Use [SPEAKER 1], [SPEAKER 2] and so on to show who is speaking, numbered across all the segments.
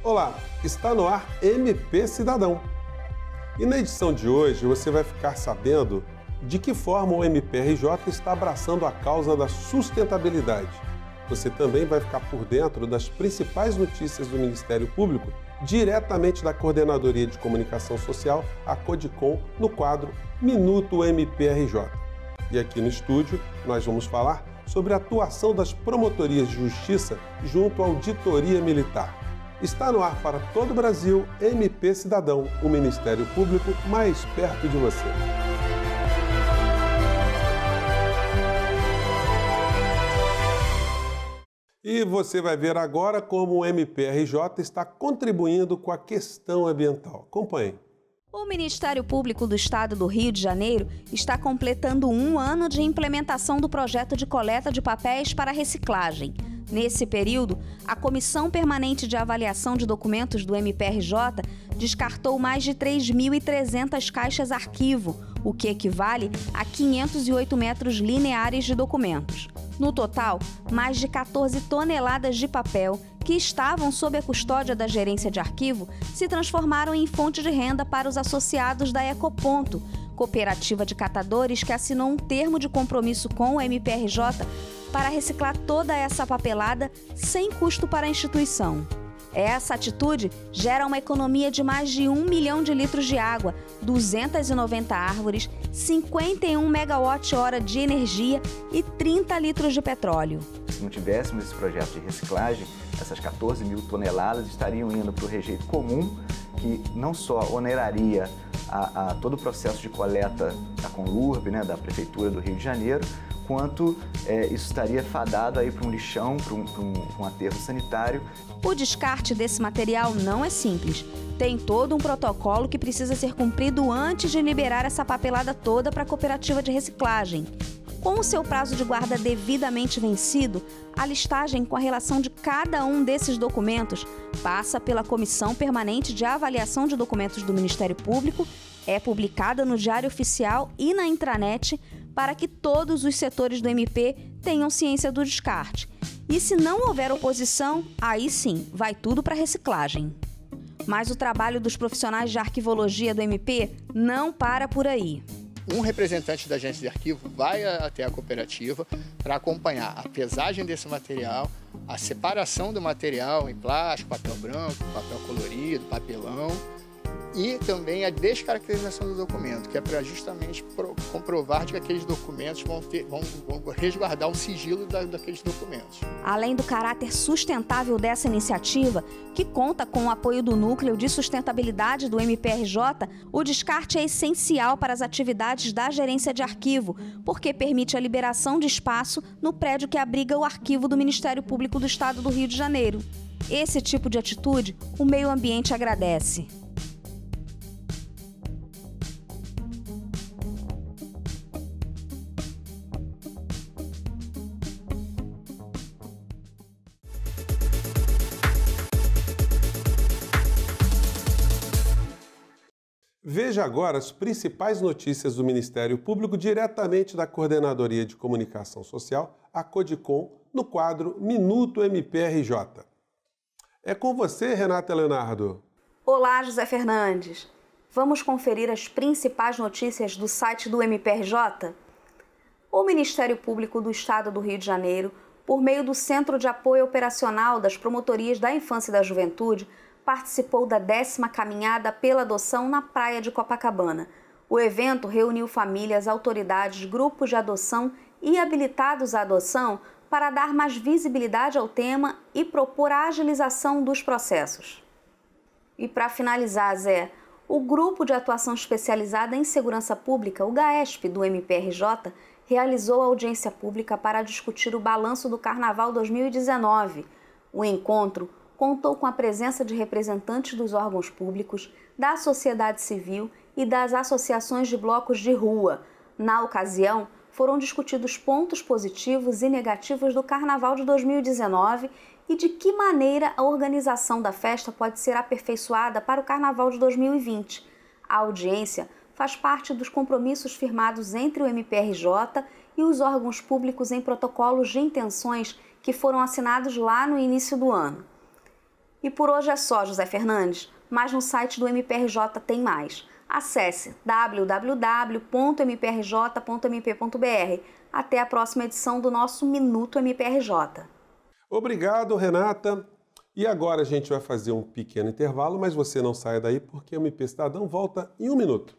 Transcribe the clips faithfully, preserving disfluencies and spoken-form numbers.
[SPEAKER 1] Olá, está no ar M P Cidadão. E na edição de hoje você vai ficar sabendo de que forma o M P R J está abraçando a causa da sustentabilidade. Você também vai ficar por dentro das principais notícias do Ministério Público, diretamente da Coordenadoria de Comunicação Social, a CODICOM, no quadro Minuto M P R J. E aqui no estúdio nós vamos falar sobre a atuação das promotorias de justiça junto à Auditoria Militar. Está no ar para todo o Brasil, M P Cidadão, o Ministério Público mais perto de você. E você vai ver agora como o M P R J está contribuindo com a questão ambiental. Acompanhe.
[SPEAKER 2] O Ministério Público do Estado do Rio de Janeiro está completando um ano de implementação do projeto de coleta de papéis para reciclagem. Nesse período, a Comissão Permanente de Avaliação de Documentos do M P R J descartou mais de três mil e trezentas caixas arquivo, o que equivale a quinhentos e oito metros lineares de documentos. No total, mais de quatorze toneladas de papel que estavam sob a custódia da Gerência de Arquivo se transformaram em fonte de renda para os associados da Ecoponto, cooperativa de catadores que assinou um termo de compromisso com o M P R J para reciclar toda essa papelada sem custo para a instituição. Essa atitude gera uma economia de mais de um milhão de litros de água, duzentas e noventa árvores, cinquenta e um megawatt-hora de energia e trinta litros de petróleo.
[SPEAKER 3] Se não tivéssemos esse projeto de reciclagem, essas quatorze mil toneladas estariam indo para o rejeito comum, que não só oneraria a, a todo o processo de coleta da Conlurb, né, da Prefeitura do Rio de Janeiro, quanto é, isso estaria fadado aí para um lixão, para um, para um, para um aterro sanitário.
[SPEAKER 2] O descarte desse material não é simples. Tem todo um protocolo que precisa ser cumprido antes de liberar essa papelada toda para a cooperativa de reciclagem. Com o seu prazo de guarda devidamente vencido, a listagem com a relação de cada um desses documentos passa pela Comissão Permanente de Avaliação de Documentos do Ministério Público, é publicada no Diário Oficial e na intranet para que todos os setores do M P tenham ciência do descarte. E se não houver oposição, aí sim, vai tudo para reciclagem. Mas o trabalho dos profissionais de arquivologia do M P não para por aí.
[SPEAKER 4] Um representante da agência de arquivo vai até a cooperativa para acompanhar a pesagem desse material, a separação do material em plástico, papel branco, papel colorido, papelão, e também a descaracterização do documento, que é para justamente comprovar de que aqueles documentos vão, ter, vão, vão resguardar o sigilo da, daqueles documentos.
[SPEAKER 2] Além do caráter sustentável dessa iniciativa, que conta com o apoio do Núcleo de Sustentabilidade do M P R J, o descarte é essencial para as atividades da Gerência de Arquivo, porque permite a liberação de espaço no prédio que abriga o arquivo do Ministério Público do Estado do Rio de Janeiro. Esse tipo de atitude, o meio ambiente agradece.
[SPEAKER 1] Veja agora as principais notícias do Ministério Público diretamente da Coordenadoria de Comunicação Social, a CODICOM, no quadro Minuto M P R J. É com você, Renata Leonardo.
[SPEAKER 2] Olá, José Fernandes. Vamos conferir as principais notícias do site do M P R J? O Ministério Público do Estado do Rio de Janeiro, por meio do Centro de Apoio Operacional das Promotorias da Infância e da Juventude, participou da décima caminhada pela adoção na praia de Copacabana. O evento reuniu famílias, autoridades, grupos de adoção e habilitados à adoção para dar mais visibilidade ao tema e propor a agilização dos processos. E para finalizar, Zé, o Grupo de Atuação Especializada em Segurança Pública, o GAESP, do M P R J, realizou a audiência pública para discutir o balanço do Carnaval dois mil e dezenove. O encontro contou com a presença de representantes dos órgãos públicos, da sociedade civil e das associações de blocos de rua. Na ocasião, foram discutidos pontos positivos e negativos do Carnaval de dois mil e dezenove e de que maneira a organização da festa pode ser aperfeiçoada para o Carnaval de dois mil e vinte. A audiência faz parte dos compromissos firmados entre o M P R J e os órgãos públicos em protocolos de intenções que foram assinados lá no início do ano. E por hoje é só, José Fernandes, mas no site do M P R J tem mais. Acesse w w w ponto m p r j ponto m p ponto b r. Até a próxima edição do nosso Minuto M P R J.
[SPEAKER 1] Obrigado, Renata. E agora a gente vai fazer um pequeno intervalo, mas você não saia daí porque o M P Cidadão volta em um minuto.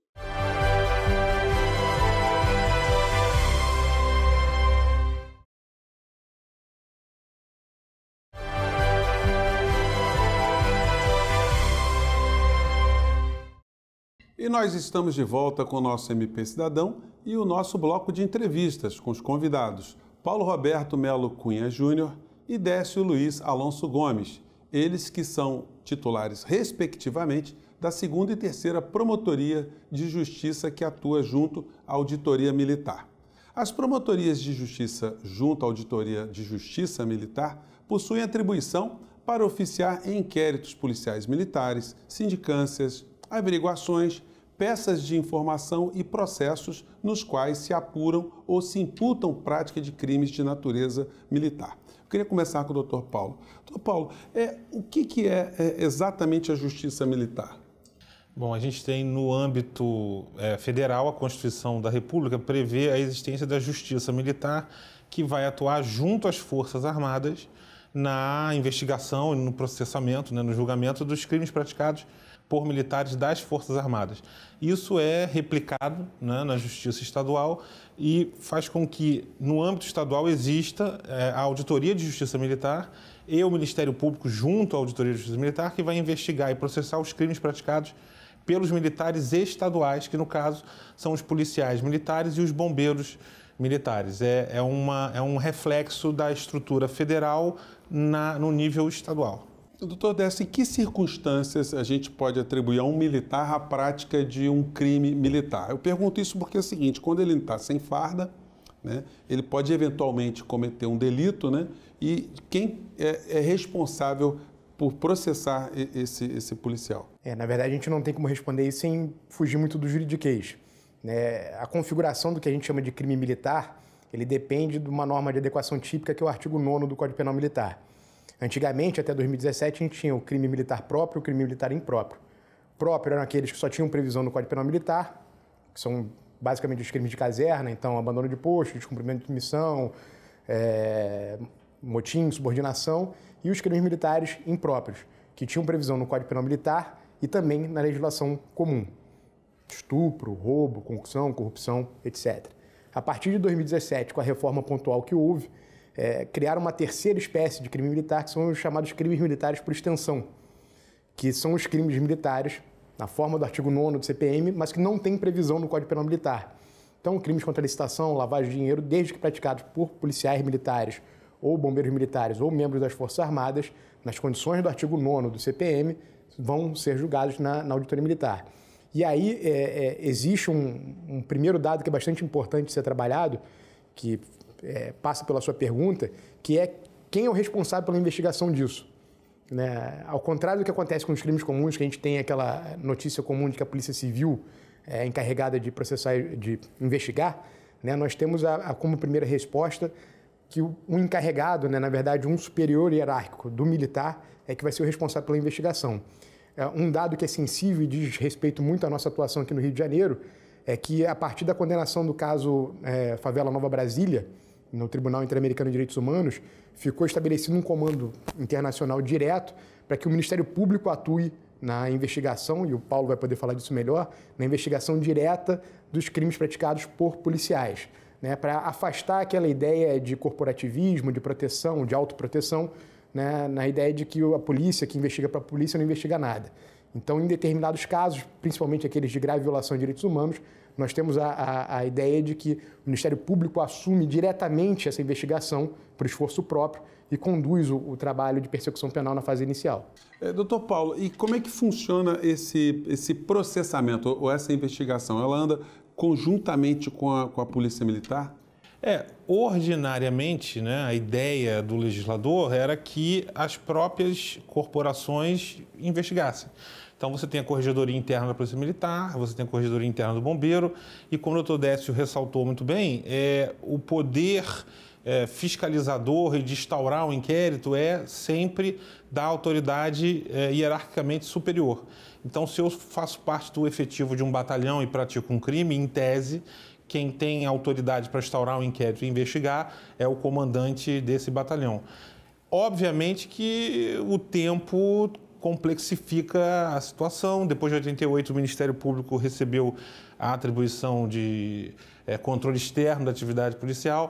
[SPEAKER 1] E nós estamos de volta com o nosso M P Cidadão e o nosso bloco de entrevistas com os convidados Paulo Roberto Melo Cunha Júnior e Décio Luiz Alonso Gomes, eles que são titulares, respectivamente, da segunda e terceira Promotoria de Justiça que atua junto à Auditoria Militar. As promotorias de justiça junto à Auditoria de Justiça Militar possuem atribuição para oficiar em inquéritos policiais militares, sindicâncias, averiguações, peças de informação e processos nos quais se apuram ou se imputam prática de crimes de natureza militar. Eu queria começar com o doutor Paulo. doutor Paulo, é, o que, que é, é exatamente a justiça militar?
[SPEAKER 5] Bom, a gente tem no âmbito é, federal, a Constituição da República prevê a existência da justiça militar que vai atuar junto às Forças Armadas na investigação e no processamento, né, no julgamento dos crimes praticados por militares das Forças Armadas. Isso é replicado, né, na Justiça Estadual e faz com que, no âmbito estadual, exista é, a Auditoria de Justiça Militar e o Ministério Público junto à Auditoria de Justiça Militar, que vai investigar e processar os crimes praticados pelos militares estaduais, que, no caso, são os policiais militares e os bombeiros militares. É, é, uma, é um reflexo da estrutura federal na, no nível estadual.
[SPEAKER 1] Doutor Décio, em que circunstâncias a gente pode atribuir a um militar a prática de um crime militar? Eu pergunto isso porque é o seguinte, quando ele está sem farda, né, ele pode eventualmente cometer um delito, né, e quem é, é responsável por processar esse, esse policial?
[SPEAKER 6] É, na verdade, a gente não tem como responder isso sem fugir muito do juridiquês. Né? A configuração do que a gente chama de crime militar, ele depende de uma norma de adequação típica, que é o artigo nono do Código Penal Militar. Antigamente, até dois mil e dezessete, a gente tinha o crime militar próprio e o crime militar impróprio. Próprio eram aqueles que só tinham previsão no Código Penal Militar, que são basicamente os crimes de caserna, então abandono de posto, descumprimento de missão, é, motim, subordinação, e os crimes militares impróprios, que tinham previsão no Código Penal Militar e também na legislação comum. Estupro, roubo, concussão, corrupção, etcétera. A partir de dois mil e dezessete, com a reforma pontual que houve, É, criaram uma terceira espécie de crime militar, que são os chamados crimes militares por extensão, que são os crimes militares, na forma do artigo nono do C P M, mas que não tem previsão no Código Penal Militar. Então, crimes contra a licitação, lavagem de dinheiro, desde que praticados por policiais militares ou bombeiros militares ou membros das Forças Armadas, nas condições do artigo nono do C P M, vão ser julgados na, na auditoria militar. E aí é, é, existe um, um primeiro dado que é bastante importante de ser trabalhado, que É, passa pela sua pergunta, que é quem é o responsável pela investigação disso. Né? Ao contrário do que acontece com os crimes comuns, que a gente tem aquela notícia comum de que a Polícia Civil é encarregada de processar, de investigar, né? Nós temos a, a, como primeira resposta que o, um encarregado, né, na verdade um superior hierárquico do militar, é que vai ser o responsável pela investigação. É, um dado que é sensível e diz respeito muito à nossa atuação aqui no Rio de Janeiro é que, a partir da condenação do caso é, Favela Nova Brasília, no Tribunal Interamericano de Direitos Humanos, ficou estabelecido um comando internacional direto para que o Ministério Público atue na investigação, e o Paulo vai poder falar disso melhor, na investigação direta dos crimes praticados por policiais, né, para afastar aquela ideia de corporativismo, de proteção, de autoproteção, né, na ideia de que a polícia, que investiga para a polícia, não investiga nada. Então, em determinados casos, principalmente aqueles de grave violação de direitos humanos, nós temos a, a, a ideia de que o Ministério Público assume diretamente essa investigação por esforço próprio e conduz o, o trabalho de persecução penal na fase inicial.
[SPEAKER 1] É, doutor Paulo, e como é que funciona esse, esse processamento ou essa investigação? Ela anda conjuntamente com a, com a Polícia Militar?
[SPEAKER 5] É, ordinariamente, né, a ideia do legislador era que as próprias corporações investigassem. Então, você tem a Corregedoria Interna da Polícia Militar, você tem a Corregedoria Interna do Bombeiro, e como o doutor Décio ressaltou muito bem, é, o poder é, fiscalizador e de instaurar um inquérito é sempre da autoridade é, hierarquicamente superior. Então, se eu faço parte do efetivo de um batalhão e pratico um crime, em tese, quem tem autoridade para instaurar um inquérito e investigar é o comandante desse batalhão. Obviamente que o tempo complexifica a situação. Depois de oitenta e oito, o Ministério Público recebeu a atribuição de é, controle externo da atividade policial.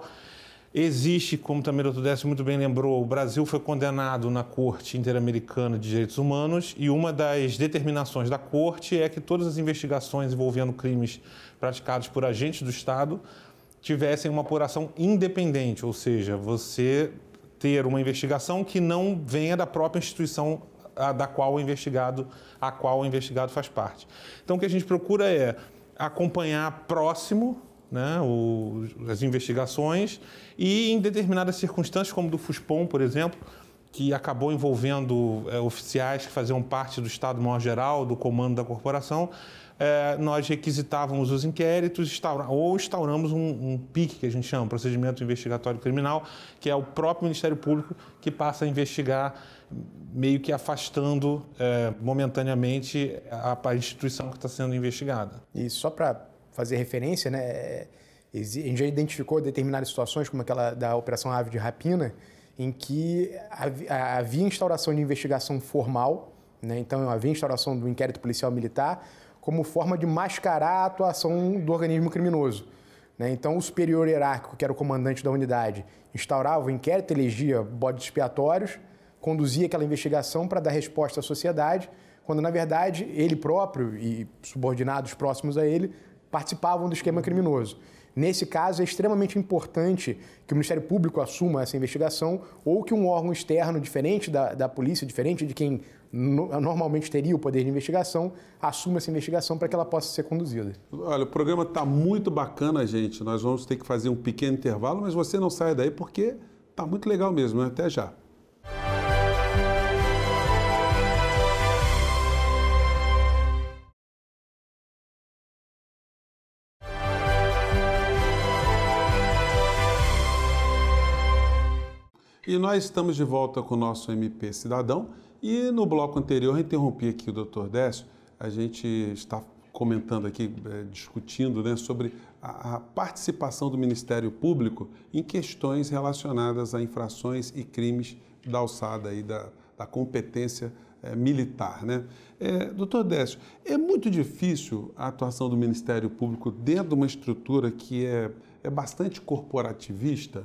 [SPEAKER 5] Existe, como também o doutor Décio muito bem lembrou, o Brasil foi condenado na Corte Interamericana de Direitos Humanos e uma das determinações da Corte é que todas as investigações envolvendo crimes praticados por agentes do Estado tivessem uma apuração independente, ou seja, você ter uma investigação que não venha da própria instituição a, da qual o investigado, a qual o investigado faz parte. Então, o que a gente procura é acompanhar próximo, né, o, as investigações e, em determinadas circunstâncias, como do FUSPOM, por exemplo, que acabou envolvendo é, oficiais que faziam parte do Estado-Maior-Geral, do comando da corporação, é, nós requisitávamos os inquéritos instaura, ou instauramos um, um P I C, que a gente chama, Procedimento Investigatório Criminal, que é o próprio Ministério Público que passa a investigar, meio que afastando é, momentaneamente a, a instituição que está sendo investigada.
[SPEAKER 6] E só para fazer referência, né, a gente já identificou determinadas situações, como aquela da Operação Ave de Rapina, em que havia instauração de investigação formal, né, então havia instauração do inquérito policial militar, como forma de mascarar a atuação do organismo criminoso. Né? Então, o superior hierárquico, que era o comandante da unidade, instaurava o inquérito, elegia bodes expiatórios, conduzia aquela investigação para dar resposta à sociedade, quando, na verdade, ele próprio e subordinados próximos a ele participavam do esquema criminoso. Nesse caso, é extremamente importante que o Ministério Público assuma essa investigação ou que um órgão externo, diferente da, da polícia, diferente de quem no, normalmente teria o poder de investigação, assuma essa investigação para que ela possa ser conduzida.
[SPEAKER 1] Olha, o programa está muito bacana, gente. Nós vamos ter que fazer um pequeno intervalo, mas você não saia daí porque está muito legal mesmo, né? Até já. E nós estamos de volta com o nosso M P Cidadão e no bloco anterior eu interrompi aqui o doutor Décio, a gente está comentando aqui, é, discutindo, né, sobre a, a participação do Ministério Público em questões relacionadas a infrações e crimes da alçada aí da, da competência é, militar, né? É, doutor Décio, é muito difícil a atuação do Ministério Público dentro de uma estrutura que é, é bastante corporativista?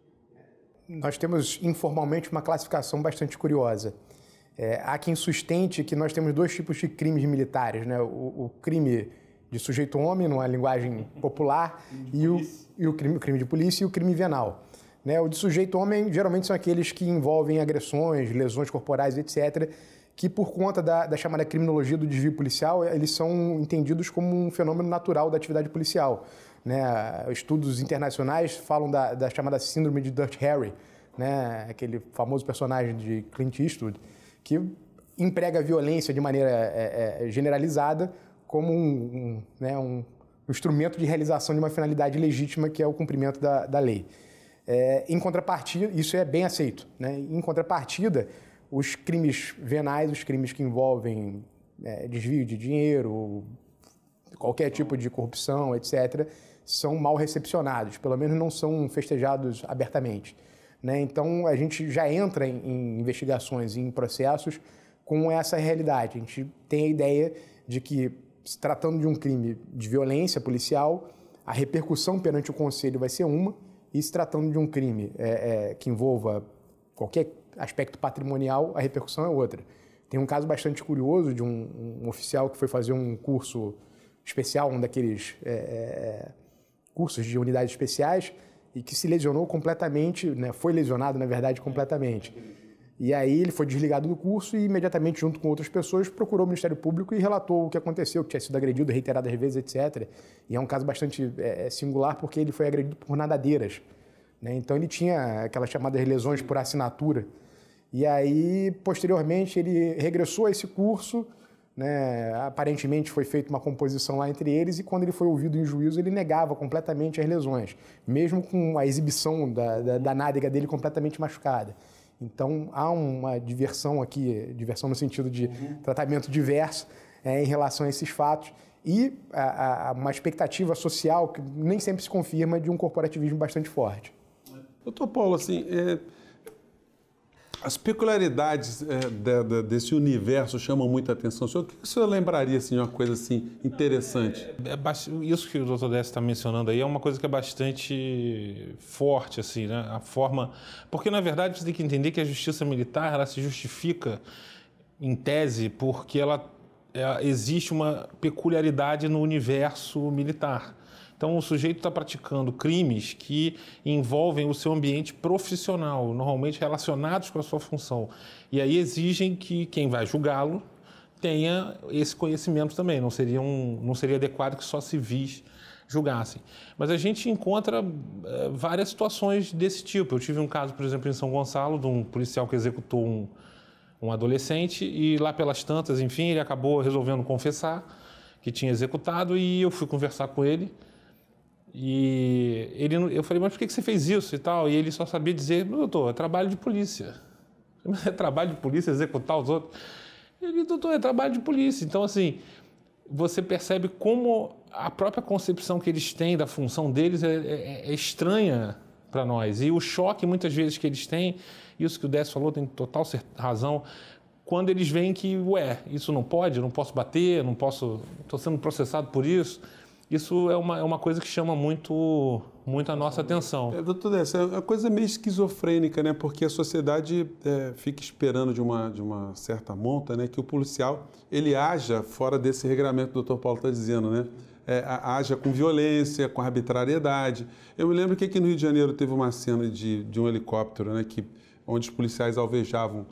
[SPEAKER 6] Nós temos informalmente uma classificação bastante curiosa. É, há quem sustente que nós temos dois tipos de crimes militares, né? O, o crime de sujeito homem, numa linguagem popular, e o, e o, crime, o crime de polícia e o crime venal. Né? O de sujeito homem geralmente são aqueles que envolvem agressões, lesões corporais, etcétera, que por conta da, da chamada criminologia do desvio policial, eles são entendidos como um fenômeno natural da atividade policial. Né? Estudos internacionais falam da, da chamada síndrome de Dirty Harry, né? Aquele famoso personagem de Clint Eastwood, que emprega a violência de maneira é, é, generalizada como um, um, né, um instrumento de realização de uma finalidade legítima, que é o cumprimento da, da lei. É, em contrapartida, isso é bem aceito. Né? Em contrapartida, os crimes venais, os crimes que envolvem é, desvio de dinheiro, qualquer tipo de corrupção, etcétera, são mal recepcionados, pelo menos não são festejados abertamente. Né? Então, a gente já entra em, em investigações, em processos com essa realidade. A gente tem a ideia de que, se tratando de um crime de violência policial, a repercussão perante o Conselho vai ser uma, e se tratando de um crime é, é, que envolva qualquer aspecto patrimonial, a repercussão é outra. Tem um caso bastante curioso de um, um oficial que foi fazer um curso especial, um daqueles é, é, cursos de unidades especiais, e que se lesionou completamente, né, foi lesionado, na verdade, completamente. E aí ele foi desligado do curso e imediatamente, junto com outras pessoas, procurou o Ministério Público e relatou o que aconteceu, que tinha sido agredido reiteradas vezes, etcétera. E é um caso bastante é, singular porque ele foi agredido por nadadeiras. Né? Então ele tinha aquelas chamadas lesões por assinatura. E aí, posteriormente, ele regressou a esse curso, né? Aparentemente foi feita uma composição lá entre eles e quando ele foi ouvido em juízo ele negava completamente as lesões, mesmo com a exibição da, da, da nádega dele completamente machucada. Então há uma diversão aqui, diversão no sentido de uhum. tratamento diverso é, em relação a esses fatos e a, a, uma expectativa social que nem sempre se confirma de um corporativismo bastante forte.
[SPEAKER 1] Doutor Paulo, assim, é, as peculiaridades é, de, de, desse universo chamam muita atenção. O senhor, o que o senhor lembraria assim, de uma coisa assim, interessante?
[SPEAKER 5] É, é, isso que o doutor Décio está mencionando aí é uma coisa que é bastante forte, assim, né? A forma... Porque, na verdade, você tem que entender que a justiça militar ela se justifica, em tese, porque ela, ela existe uma peculiaridade no universo militar. Então, o sujeito está praticando crimes que envolvem o seu ambiente profissional, normalmente relacionados com a sua função. E aí exigem que quem vai julgá-lo tenha esse conhecimento também. Não seria, um, não seria adequado que só civis julgassem. Mas a gente encontra é, várias situações desse tipo. Eu tive um caso, por exemplo, em São Gonçalo, de um policial que executou um, um adolescente e lá pelas tantas, enfim, ele acabou resolvendo confessar que tinha executado e eu fui conversar com ele. E ele, eu falei, mas por que você fez isso e tal? E ele só sabia dizer, doutor, é trabalho de polícia. É trabalho de polícia executar os outros? Ele, doutor, é trabalho de polícia. Então, assim, você percebe como a própria concepção que eles têm da função deles é, é, é estranha para nós. E o choque, muitas vezes, que eles têm, isso que o Décio falou, tem total razão, quando eles veem que, ué, isso não pode, eu não posso bater, não posso, estou sendo processado por isso. Isso é uma, é uma coisa que chama muito, muito a nossa atenção.
[SPEAKER 1] É, doutor Décio, é uma coisa meio esquizofrênica, né? Porque a sociedade é, fica esperando de uma, de uma certa monta, né? Que o policial ele haja fora desse regramento que o doutor Paulo está dizendo, né? É, haja com violência, com arbitrariedade. Eu me lembro que aqui no Rio de Janeiro teve uma cena de, de um helicóptero, né? Que, onde os policiais alvejavam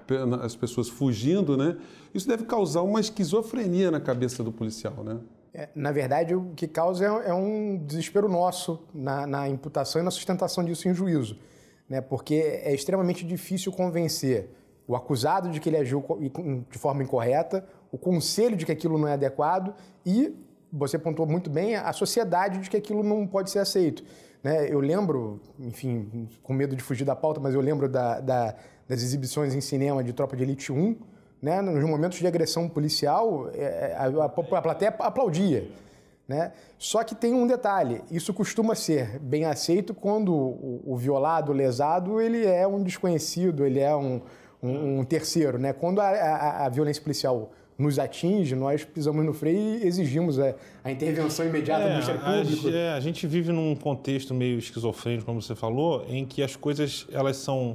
[SPEAKER 1] as pessoas fugindo, né? Isso deve causar uma esquizofrenia na cabeça do policial, né?
[SPEAKER 6] É, na verdade, o que causa é, é um desespero nosso na, na imputação e na sustentação disso em juízo, né? Porque é extremamente difícil convencer o acusado de que ele agiu de forma incorreta, o conselho de que aquilo não é adequado e, você pontuou muito bem, a sociedade de que aquilo não pode ser aceito, né? Eu lembro, enfim, com medo de fugir da pauta, mas eu lembro da, da, das exibições em cinema de Tropa de Elite um, né? Nos momentos de agressão policial, a, a, a plateia aplaudia, né? Só que tem um detalhe, isso costuma ser bem aceito quando o, o violado, o lesado, ele é um desconhecido, ele é um, um, um terceiro, né? Quando a, a, a violência policial nos atinge, nós pisamos no freio e exigimos a, a intervenção imediata
[SPEAKER 5] é,
[SPEAKER 6] do Ministério Público.
[SPEAKER 5] A, é, a gente vive num contexto meio esquizofrênico, como você falou, em que as coisas elas são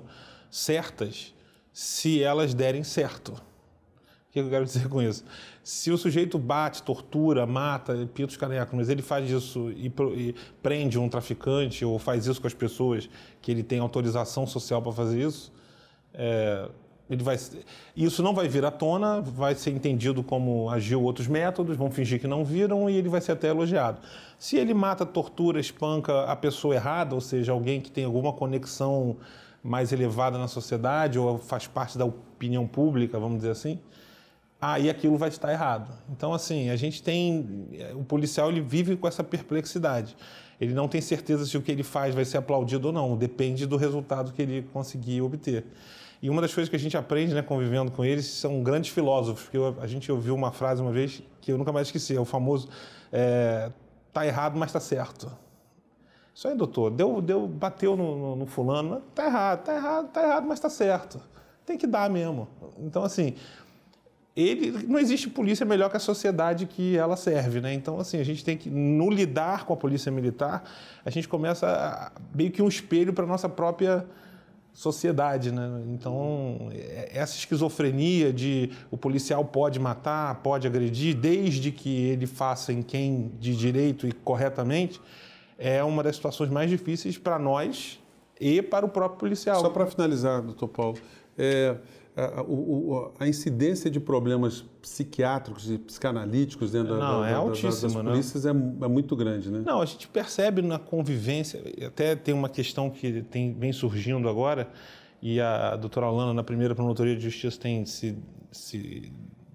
[SPEAKER 5] certas se elas derem certo. O que eu quero dizer com isso? Se o sujeito bate, tortura, mata, pinta os carecas, mas ele faz isso e, e prende um traficante ou faz isso com as pessoas que ele tem autorização social para fazer isso, é, ele vai, isso não vai vir à tona, vai ser entendido como agiu outros métodos, vão fingir que não viram e ele vai ser até elogiado. Se ele mata, tortura, espanca a pessoa errada, ou seja, alguém que tem alguma conexão mais elevada na sociedade ou faz parte da opinião pública, vamos dizer assim, aí aquilo vai estar errado. Então, assim, a gente tem... O policial, ele vive com essa perplexidade. Ele não tem certeza se o que ele faz vai ser aplaudido ou não. Depende do resultado que ele conseguir obter. E uma das coisas que a gente aprende, né, convivendo com eles, são grandes filósofos. Porque eu, a gente ouviu uma frase uma vez que eu nunca mais esqueci. É o famoso, é, tá errado, mas tá certo. Isso aí, doutor, deu, deu, bateu no, no, no fulano, tá errado, tá errado, tá errado, mas tá certo. Tem que dar mesmo. Então, assim... Ele, não existe polícia melhor que a sociedade que ela serve, né? Então, assim, a gente tem que, no lidar com a polícia militar, a gente começa a, meio que um espelho para a nossa própria sociedade, né? Então, essa esquizofrenia de o policial pode matar, pode agredir, desde que ele faça em quem de direito e corretamente, é uma das situações mais difíceis para nós e para o próprio policial.
[SPEAKER 1] Só para finalizar, doutor Paulo, é... A, o, a incidência de problemas psiquiátricos e psicanalíticos dentro
[SPEAKER 5] Não,
[SPEAKER 1] da,
[SPEAKER 5] é
[SPEAKER 1] da,
[SPEAKER 5] altíssima,
[SPEAKER 1] das polícias né? é, é muito grande, né?
[SPEAKER 5] Não, a gente percebe na convivência, até tem uma questão que tem, vem surgindo agora, e a doutora Alana, na primeira Promotoria de Justiça, tem se, se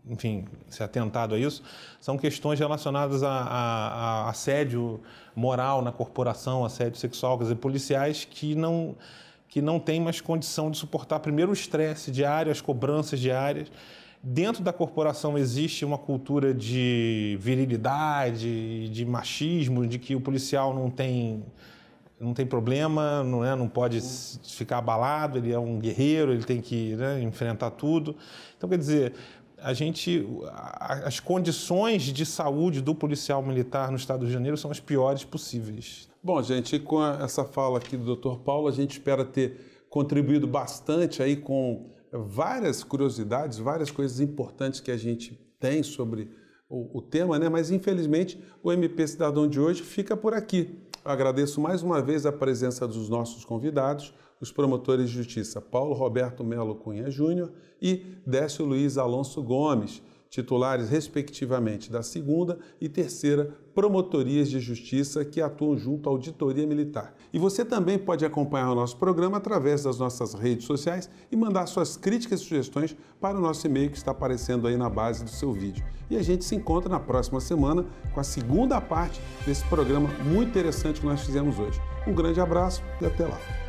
[SPEAKER 5] enfim, se atentado a isso, são questões relacionadas a, a, a assédio moral na corporação, assédio sexual, quer dizer, policiais que não, que não têm mais condição de suportar primeiro o estresse diário, as cobranças diárias. Dentro da corporação existe uma cultura de virilidade, de machismo, de que o policial não tem, não tem problema, não, é, não pode ficar abalado, ele é um guerreiro, ele tem que, né, enfrentar tudo. Então, quer dizer, a gente, as condições de saúde do policial militar no Estado do Rio de Janeiro são as piores possíveis.
[SPEAKER 1] Bom, gente, com essa fala aqui do doutor Paulo, a gente espera ter contribuído bastante aí com várias curiosidades, várias coisas importantes que a gente tem sobre o, o tema, né? Mas infelizmente o M P Cidadão de hoje fica por aqui. Eu agradeço mais uma vez a presença dos nossos convidados, os promotores de justiça Paulo Roberto Melo Cunha Júnior e Décio Luiz Alonso Gomes, titulares respectivamente da segunda e terceira Promotorias de Justiça que atuam junto à Auditoria Militar. E você também pode acompanhar o nosso programa através das nossas redes sociais e mandar suas críticas e sugestões para o nosso e-mail que está aparecendo aí na base do seu vídeo. E a gente se encontra na próxima semana com a segunda parte desse programa muito interessante que nós fizemos hoje. Um grande abraço e até lá!